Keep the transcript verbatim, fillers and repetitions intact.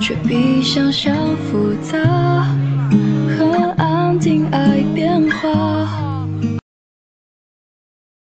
却比想象复杂，和安定爱变化。